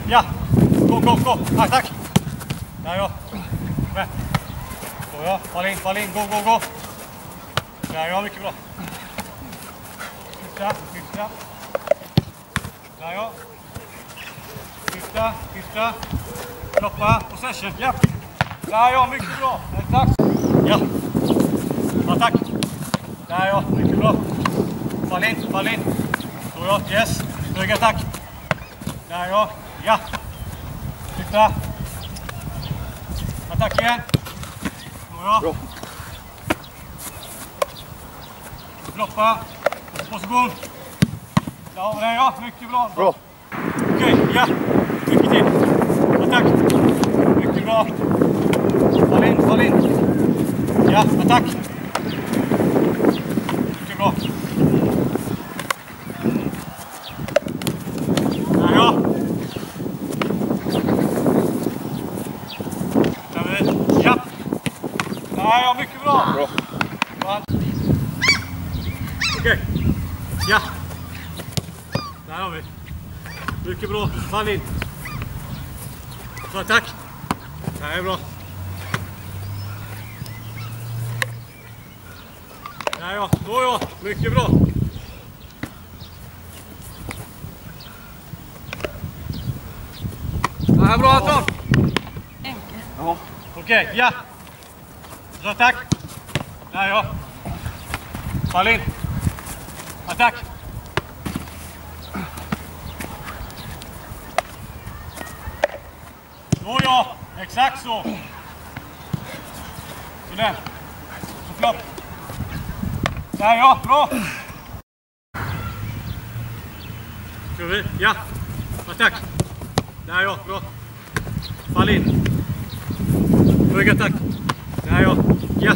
Ja. Gå. Tack. Där ja. Med. Så ja. Fall in. Gå. Där ja, mycket bra. Skifta. Där ja. Skifta. Kloppa. Possession. Ja. Där ja, mycket bra. Tack. Ja. Ja, tack. Där ja, mycket bra. Fall in. Så ja, yes. Höga tack. Där ja. Ja. Skifta. Attack igen. Så ja. Bra. Kloppa. Position. Ja, där ja, mycket bra. Bra. Okej, ja. Mycket till. Attack. Mycket bra. Fall in. Ja, attack. Mycket bra. Där ja. Ja. Där ja, mycket bra. Bra. Okej. Ja. Där har vi. Mycket bra. Fall in. Så tack. Det här är bra. Där ja. Så ja. Mycket bra. Det här är bra Anton. Ja. Okej, ja. Så tack. Där ja. Fall in. Attack. Så ja, exakt så. Så den. Så flopp. Där ja, bra. Kör vi, ja. Attack. Där ja, bra. Fall in. Hög attack. Där ja, ja.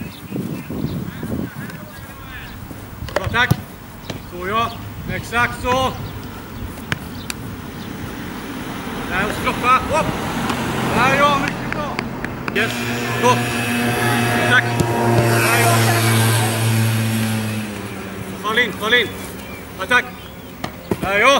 Bra tack. Så ja, exakt så. Där och stoppa. Upp. Där ja, mycket bra. Yes, gå. Tack. Där ja. Fall in. Attack. Där ja.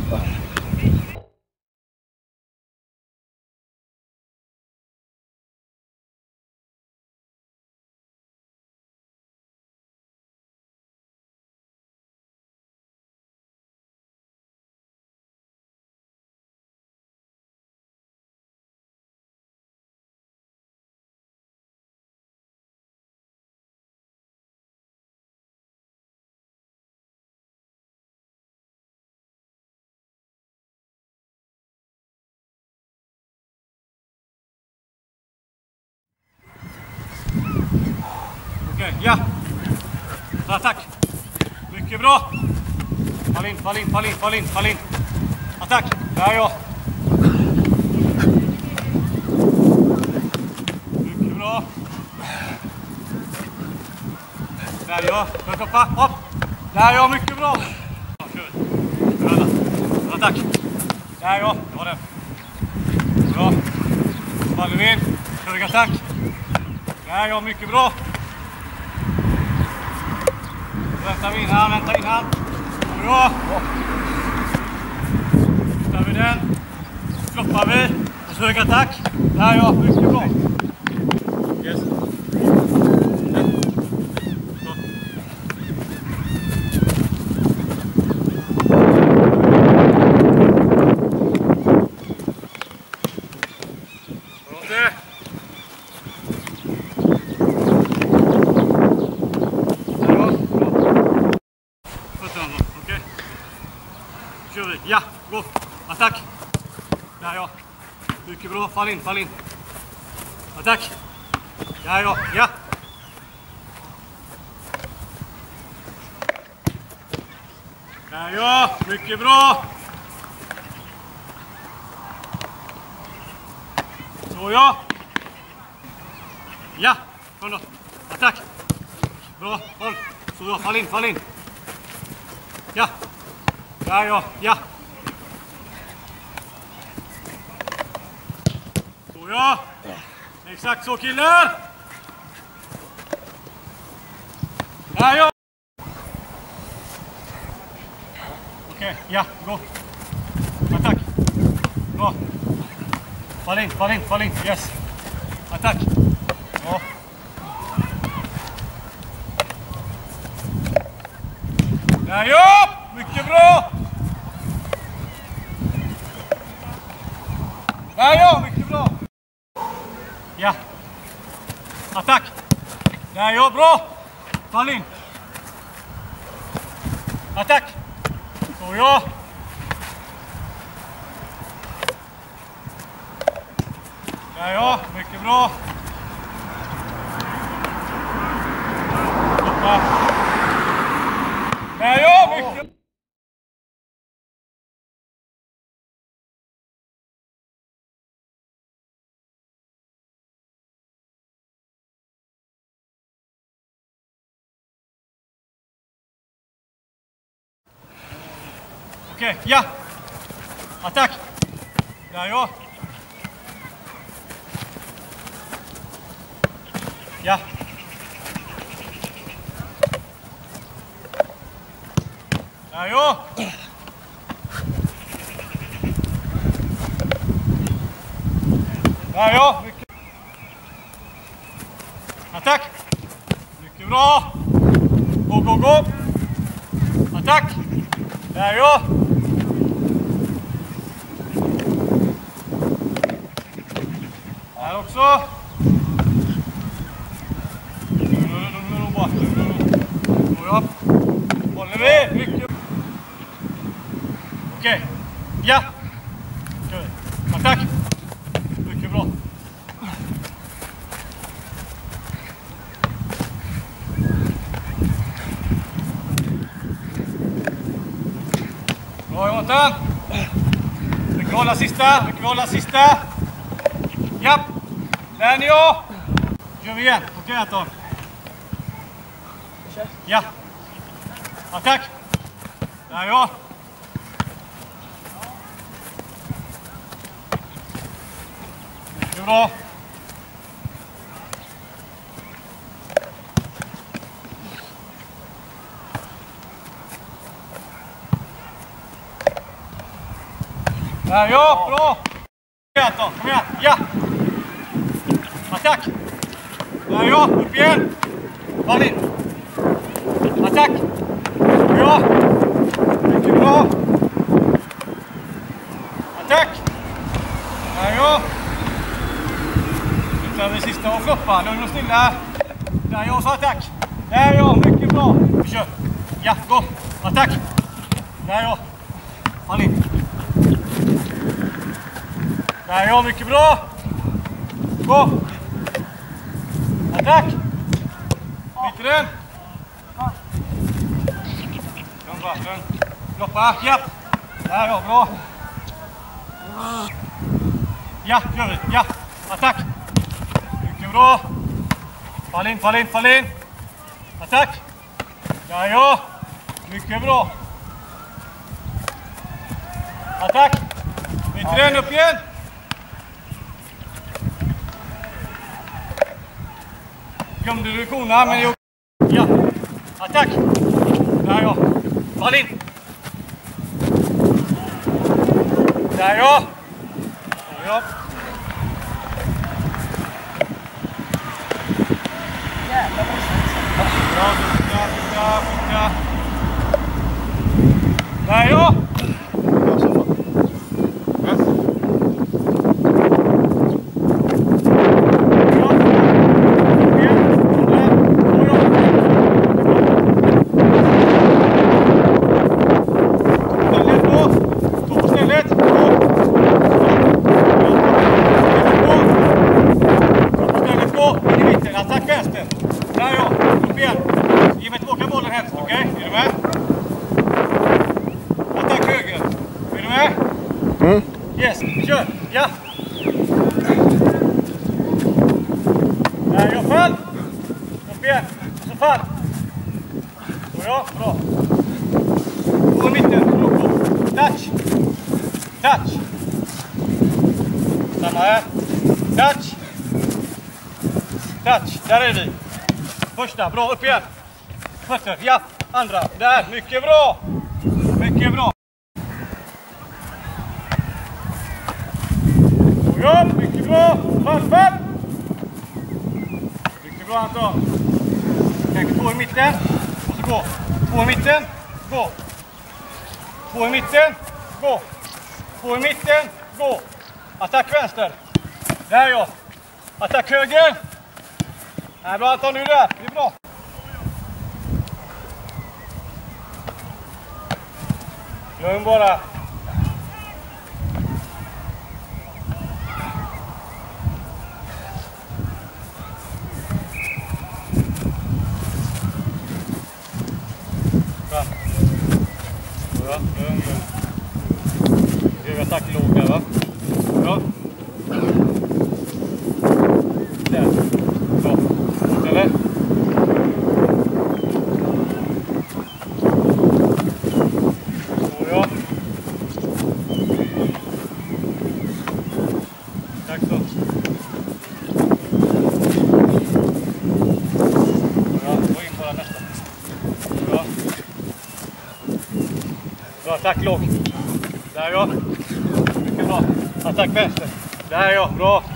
Okej, ja. Attack. Mycket bra. Fall in. Attack. Där ja. Mycket bra. Där ja. Kloppa. Upp. Där ja, mycket bra. Ja, kör. Attack. Där ja, det var den. Bra. Faller vi in. Hög attack. Där ja, mycket bra. Vänta innan. Bra. Tar vi den. Kloppar vi. Och så hög attack. Där ja, mycket bra. Yes. Ja, gå. Attack. Där ja. Mycket bra. Fall in. Attack. Där ja. Ja. Där ja. Mycket bra. Så ja. Ja. Kom då. Attack. Bra. Håll. Så ja. Fall in. Ja. Där ja. Ja. Så ja. Exakt så killar. Där ja. Okej, ja, gå. Attack. bra. Fall in, yes. Attack. Bra. Där, ja! Mycket bra! Där, ja! Mycket bra! Ja. Attack! Där, ja! Bra! Fall in! Attack! Så, ja! Där, ja! Mycket bra! Stoppa! Där, ja! Mycket! Okej, ja! Attack! Där, ja! Ja! Där, ja! Där, ja! Mycket. Attack! Mycket bra! Gå! Attack! Där, ja! Här också! Håller vi! Mycket! Okej! Ja! Kör vi! Attack! Mycket bra! Bra Jonathan! Mycket hålla sista! Japp! Där ni ja! Kör vi igen! Okej Anton! Ja! Attack! Där ja! Mycket bra! Där ja! Bra! Anton, kom igen! Ja! Attack! Där ja! Upp igen! Fall in! Attack! Ja! Mycket bra! Attack! Där ja! Nu tar vi sista och floppa. Lugn och stilla. Där ja, så attack! Där ja, mycket bra! Vi kör! Ja, gå! Attack! Där ja! Fall in! Där ja, mycket bra! Gå! Attack! Mitt i den! Floppa, ja! Där ja, bra! Ja, gör vi! Ja! Attack! Mycket bra! Fall in! Attack! Där ja! Mycket bra! Attack! Mitt i den, upp igen! Glömde du korna, men ja! Attack! Där ja! Fall in! Där ja! Ja! Jävlar vad Bra! Där ja! Yes, kör! Ja! Där, jag fall! Upp igen! Och så fall! Så ja, bra! På mitten, på. Touch! Touch! Samma här. Touch! Touch, där är vi! Första, bra, upp igen! Fötter, ja! Andra, där, mycket bra! Mycket bra! Spänn! Mycket bra Anton. Tänk 2 i mitten. Och så gå. 2 i mitten. Gå. 2 i mitten. Gå. 2 i mitten. Gå. Attack vänster. Där ja. Attack höger. Nej, bra Anton, nu där. Det är bra. Lugn bara. Fram. Bra, lugn. Huvudattack låg där va? Bra. Där. Bra. Eller? Så ja. Tack så. Bra, gå in på den nästa. Bra. Bra, attack låg. Där ja. Mycket bra. Attack vänster. Där ja, bra.